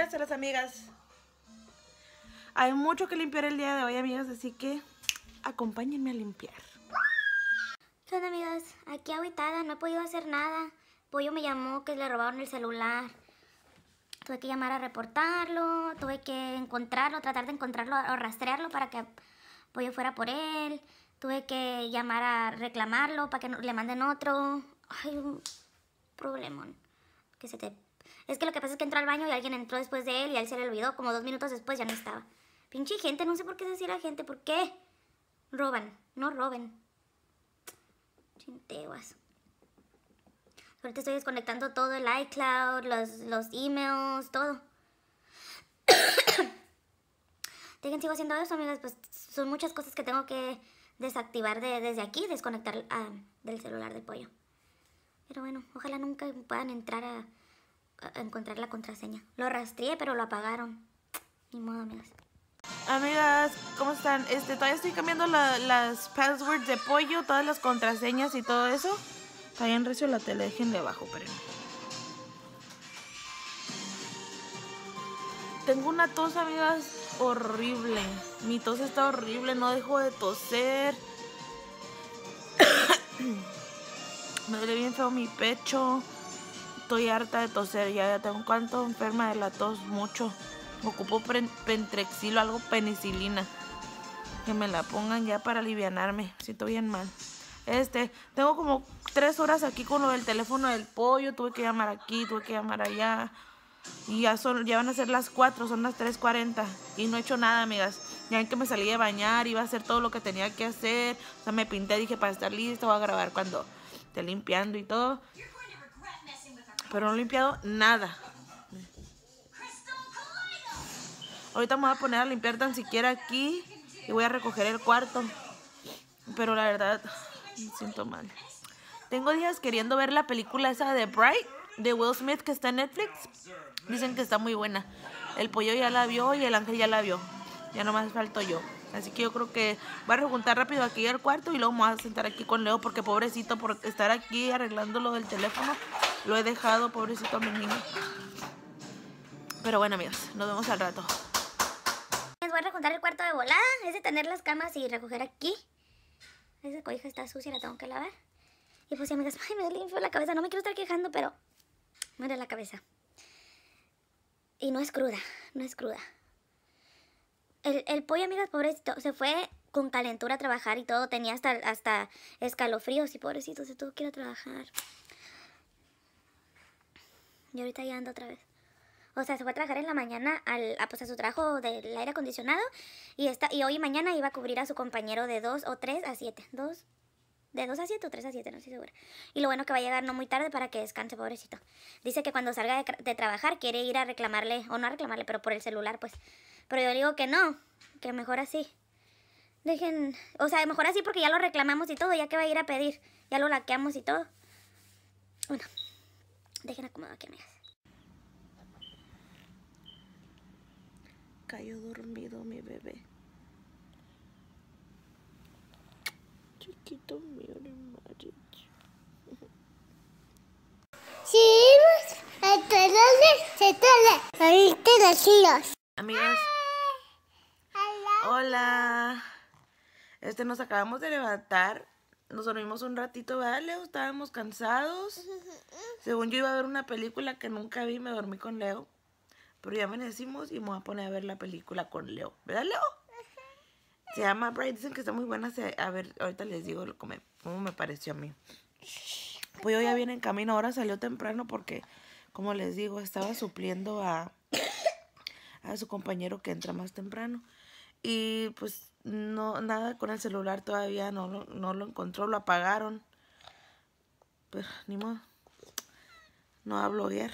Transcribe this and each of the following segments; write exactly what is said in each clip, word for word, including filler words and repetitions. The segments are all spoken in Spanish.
días a las amigas. Hay mucho que limpiar el día de hoy, amigas, así que acompáñenme a limpiar. ¿Qué onda, amigas? Aquí agüitada, no he podido hacer nada. Pollo me llamó que le robaron el celular. Tuve que llamar a reportarlo, tuve que encontrarlo, tratar de encontrarlo o rastrearlo para que Pollo fuera por él. Tuve que llamar a reclamarlo para que le manden otro. Ay, un problemón. Que se te... Es que lo que pasa es que entró al baño y alguien entró después de él y a él se le olvidó. Como dos minutos después ya no estaba. Pinche gente, no sé por qué decir la gente. ¿Por qué? Roban, no roben. Chinteguas. Ahorita estoy desconectando todo el iCloud, los, los emails, todo. Dejen, sigo haciendo eso, amigas. Pues son muchas cosas que tengo que desactivar de, desde aquí, desconectar uh, del celular de Pollo. Pero bueno, ojalá nunca puedan entrar a, a encontrar la contraseña. Lo rastreé, pero lo apagaron. Ni modo, amigas. Amigas, ¿cómo están? Este, todavía estoy cambiando la, las passwords de Pollo, todas las contraseñas y todo eso. Está bien recio la tele, déjenle abajo, pero tengo una tos, amigas, horrible. Mi tos está horrible, no dejo de toser. Me duele bien feo mi pecho. Estoy harta de toser, ya, ya tengo cuánto enferma de la tos, mucho. Ocupo pentrexil o algo, penicilina. Que me la pongan ya para alivianarme. Siento bien mal. Este, tengo como tres horas aquí con lo del teléfono del Pollo. Tuve que llamar aquí, tuve que llamar allá. Y ya son, ya van a ser las cuatro, son las tres cuarenta. Y no he hecho nada, amigas. Ya ven que me salí de bañar, iba a hacer todo lo que tenía que hacer. O sea, me pinté, dije, para estar listo, voy a grabar cuando esté limpiando y todo. Pero no he limpiado nada. Ahorita me voy a poner a limpiar tan siquiera aquí. Y voy a recoger el cuarto. Pero la verdad, me siento mal. Tengo días queriendo ver la película esa de Bright, de Will Smith, que está en Netflix. Dicen que está muy buena. El Pollo ya la vio y el Ángel ya la vio. Ya nomás falto yo. Así que yo creo que voy a rejuntar rápido aquí al cuarto y luego me voy a sentar aquí con Leo, porque pobrecito, por estar aquí arreglando lo del teléfono, lo he dejado, pobrecito a mi niño. Pero bueno, amigos, nos vemos al rato. Les voy a rejuntar el cuarto de volada. Es de tener las camas y recoger aquí. Esa cobija está sucia, la tengo que lavar. Y pues, amigas, ay, me duele bien feo la cabeza. No me quiero estar quejando, pero me duele la cabeza. Y no es cruda, no es cruda. El, el Pollo, amigas, pobrecito, se fue con calentura a trabajar y todo. Tenía hasta, hasta escalofríos y pobrecito se tuvo que ir a trabajar. Y ahorita ya anda otra vez. O sea, se fue a trabajar en la mañana al, a, pues, a su trabajo del aire acondicionado. Y, esta, y hoy y mañana iba a cubrir a su compañero de dos o tres a siete. Dos, de dos a siete o tres a siete, no estoy segura. Y lo bueno que va a llegar no muy tarde para que descanse, pobrecito. Dice que cuando salga de, de trabajar quiere ir a reclamarle, o no a reclamarle, pero por el celular, pues. Pero yo le digo que no, que mejor así. Dejen, o sea, mejor así porque ya lo reclamamos y todo, ya que va a ir a pedir. Ya lo laqueamos y todo. Bueno, dejen acomodar aquí, amigas. Cayó dormido mi bebé. Chiquito mío, marido. Sí, se tele, ahorita los hijos. Amigas. Hola. Este, nos acabamos de levantar. Nos dormimos un ratito, ¿verdad, Leo? Estábamos cansados. Según yo iba a ver una película que nunca vi, me dormí con Leo. Pero ya amanecimos y me voy a poner a ver la película con Leo. ¿Verdad, Leo? Se llama Bright. Dicen que está muy buena. A ver, ahorita les digo cómo me, cómo me pareció a mí. Pues yo ya viene en camino. Ahora salió temprano porque, como les digo, estaba supliendo a, a su compañero que entra más temprano. Y pues no, nada con el celular todavía. No, no, no lo encontró. Lo apagaron. Pero ni modo. No va a bloguear.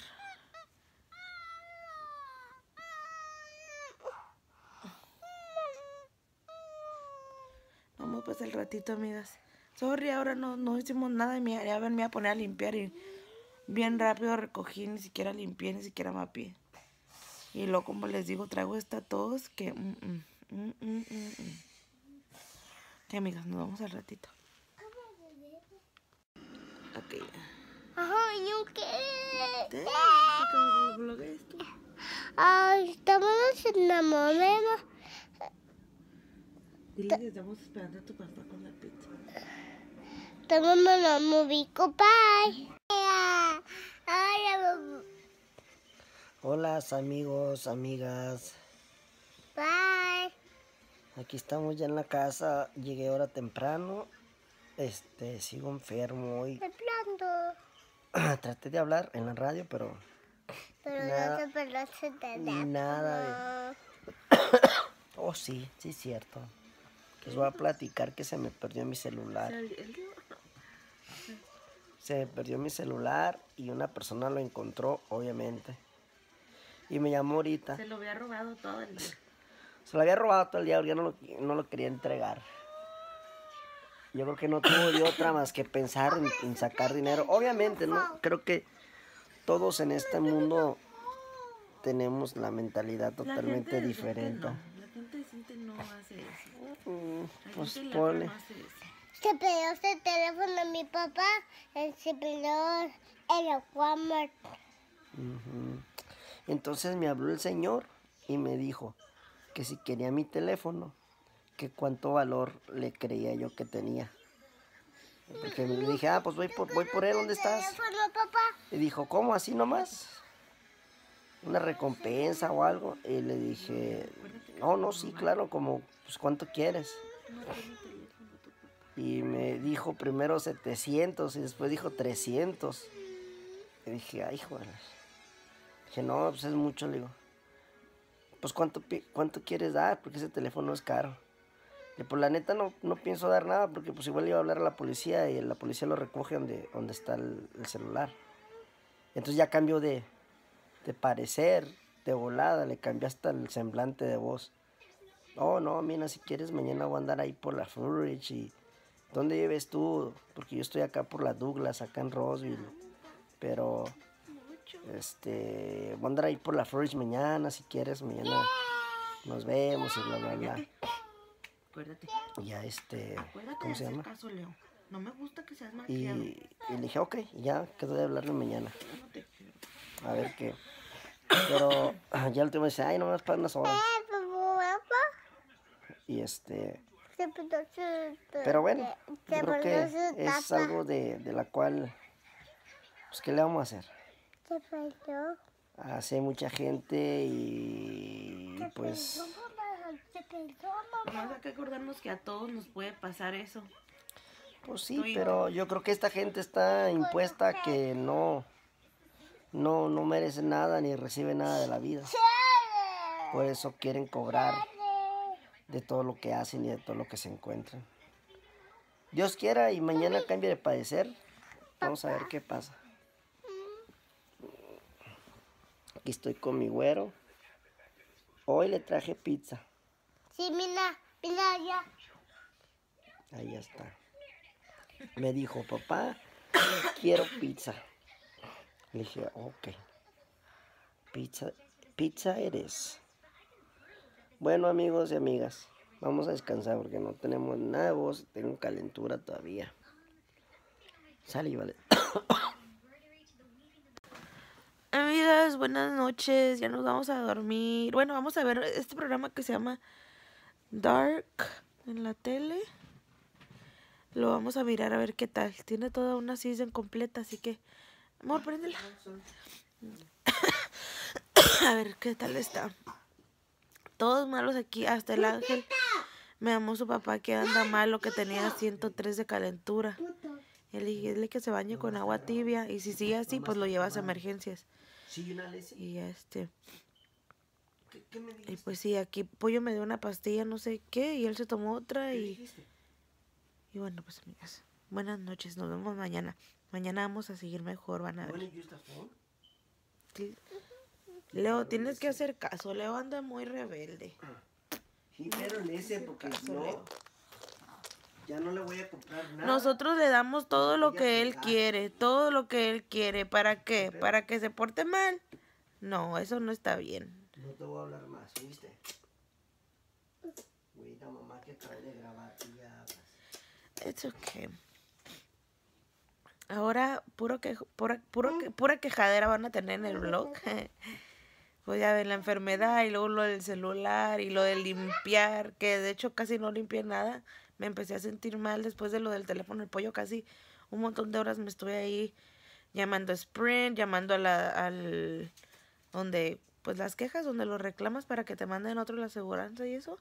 Vamos pues el ratito, amigas. Sorry, ahora no, no hicimos nada. Y ya ven, me voy a poner a limpiar y bien rápido recogí. Ni siquiera limpié, ni siquiera mapeé. Y luego, como les digo, traigo esta tos que... Mm, mm, mm, mm, mm, mm. Ok, amigas, nos vamos al ratito. Ok. Ay, ¿yo qué? ¿Te? ¿Por qué me blogueas tú? Ay, estamos en la momema. Dile que estamos esperando a tu papá con la pizza. Estamos en la movie. Bye. Hola amigos, amigas. Bye. Aquí estamos ya en la casa. Llegué ahora temprano. Este, sigo enfermo hoy. Hablando. Traté de hablar en la radio, pero Pero Nada. no se perdió su teléfono. nada de... Oh, sí, sí es cierto. Les voy a platicar que se me perdió mi celular. El- el- Se me perdió mi celular y una persona lo encontró, obviamente. Y me llamó ahorita. Se lo había robado todo el día. Se lo había robado todo el día, ya no lo, no lo quería entregar. Yo creo que no tuvo de otra más que pensar en, en sacar dinero. Obviamente, ¿no? Creo que todos en este mundo tenemos la mentalidad La totalmente gente diferente. decente no. La gente decente no hace eso. Mm, La pues gente ladra ponle. no hace eso. Se perdió ese teléfono a mi papá. Él se perdió en el Walmart. Ujú. Entonces me habló el señor y me dijo que si quería mi teléfono, que cuánto valor le creía yo que tenía. Porque le dije, ah, pues voy por, voy por él, ¿dónde estás? ¿Teléfono, papá? Y dijo, ¿cómo? ¿Así nomás? ¿Una recompensa o algo? Y le dije, no, no, sí, claro, como, pues, ¿cuánto quieres? No tiene teléfono tu papá. Y me dijo primero setecientos y después dijo trescientos. Y dije, ay, joder. Dije, no, pues es mucho, le digo. Pues, ¿cuánto, pi- cuánto quieres dar? Porque ese teléfono es caro. Y pues la neta no, no pienso dar nada porque pues igual iba a hablar a la policía y la policía lo recoge donde, donde está el, el celular. Entonces ya cambió de, de parecer, de volada, le cambió hasta el semblante de voz. Oh, no, mira, si quieres mañana voy a andar ahí por la Fruridge y... ¿Dónde vives tú? Porque yo estoy acá por la Douglas, acá en Roseville. Pero, este, voy a andar ahí por la Fruridge mañana, si quieres, mañana nos vemos y bla, bla, bla. Acuérdate. Y ya, este, Acuérdate ¿cómo de se hacer llama? caso, Leo. No me gusta que seas Y, malcriado. y le dije, ok, ya quedó de hablarle mañana. Yo no te quiero. A ver qué. Pero ya el último dice, ay, nomás para unas horas. Y este, Se perdió su... pero bueno, se yo creo que perdió su es taza. algo de, de la cual, pues, ¿qué le vamos a hacer? Se perdió. Hace mucha gente y pues Se perdió, Nomás hay que acordarnos que a todos nos puede pasar eso. pues sí, pero yo creo que esta gente está impuesta a que no no no merece nada ni recibe nada de la vida. Por eso quieren cobrar de todo lo que hacen y de todo lo que se encuentran. Dios quiera y mañana cambie de padecer. Vamos a ver qué pasa. Aquí estoy con mi güero. Hoy le traje pizza. Sí, mira, mira ya. Ahí ya está. Me dijo, papá, quiero pizza. Le dije, ok. Pizza, pizza eres. Bueno, amigos y amigas, vamos a descansar porque no tenemos nada de voz. Tengo calentura todavía. Sale, vale. Amigas, buenas noches. Ya nos vamos a dormir. Bueno, vamos a ver este programa que se llama Dark en la tele. Lo vamos a mirar a ver qué tal. Tiene toda una season completa, así que... Amor, préndela. A ver qué tal está. Todos malos aquí, hasta el ángel. Me amó su papá que anda malo, que tenía ciento tres de calentura. Y le dije, dile que se bañe con agua tibia. Y si sigue así, pues lo llevas a emergencias. Sí, una ley. Y este... ¿Qué, qué me Y dijiste? pues sí, aquí Pollo me dio una pastilla, no sé qué, y él se tomó otra ¿Qué y... dijiste? Y bueno, pues amigas, buenas noches, nos vemos mañana. Mañana vamos a seguir mejor, van a When ver. did you start phone? Sí. Leo, tienes que hacer caso, Leo anda muy rebelde. Sí, pero en ese porque Caso, no, Leo. ya no le voy a comprar nada. Nosotros le damos todo lo Diga que que él gaste. quiere, todo lo que él quiere. ¿Para qué? ¿Para que se porte mal? No, eso no está bien. No te voy a hablar más, ¿viste? Güeyita mamá que acabé de grabar y ya hablas. It's okay. Ahora, puro que, pura, puro que- pura quejadera van a tener en el blog. Pues ya ven la enfermedad y luego lo del celular y lo de limpiar, que de hecho casi no limpié nada. Me empecé a sentir mal después de lo del teléfono el pollo, casi un montón de horas me estuve ahí llamando a Sprint, llamando a la, al, donde, pues las quejas, donde lo reclamas para que te manden otro la aseguranza y eso.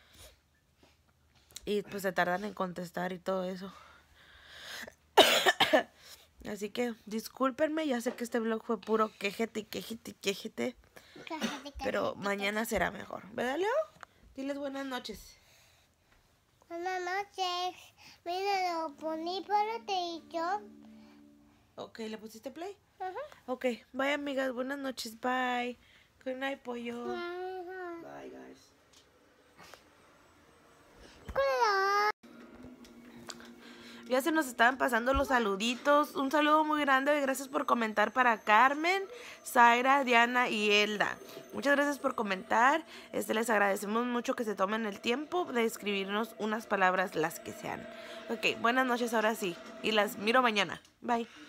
Y pues se tardan en contestar y todo eso. Así que discúlpenme, ya sé que este vlog fue puro quejete y quejete y quejete. Pero mañana será mejor. ¿Verdad, Leo? Diles buenas noches. Buenas noches. Mira, lo poní para ti y yo. Ok, ¿le pusiste play? Ajá. Ok, bye amigas, buenas noches, bye. Good night, pollo. Ajá. Bye, guys. Cuidado. Ya se nos estaban pasando los saluditos. Un saludo muy grande y gracias por comentar para Carmen, Zaira, Diana y Elda. Muchas gracias por comentar. Este, les agradecemos mucho que se tomen el tiempo de escribirnos unas palabras, las que sean. Ok, buenas noches ahora sí. Y las miro mañana. Bye.